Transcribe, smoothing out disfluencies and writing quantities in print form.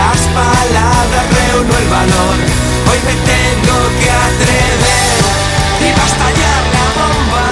las palabras reúno el valor. Hoy me tengo que atrever y va a estallar la bomba.